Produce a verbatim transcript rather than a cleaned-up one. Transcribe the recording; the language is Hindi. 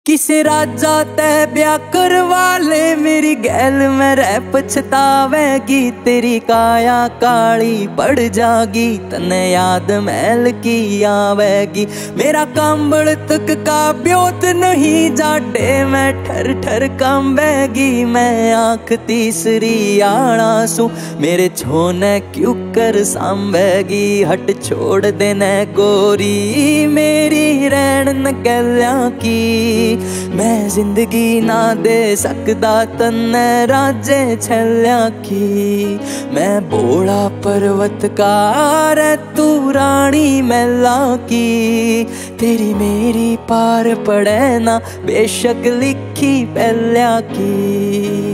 किसे राजा तय ब्याह करवा ले मेरी गैल में रह पछतावेगी। तेरी काया काली पड़ जागी तने याद महल की आवेगी। मेरा कंबल तक का ब्योत नहीं जाटे मैं ठर ठर कंबेगी। मैं आंख तीसरी आना सू मेरे छोने क्यों कर सांबेगी। हट छोड़ देने गोरी मेरी रैन नकल्या की। मैं जिंदगी ना दे सकदा तन्ने राजे छल्या की। मैं बोला पर्वत का रे तू रानी मैला की। तेरी मेरी पार पड़े ना बेशक लिखी पहल्या की।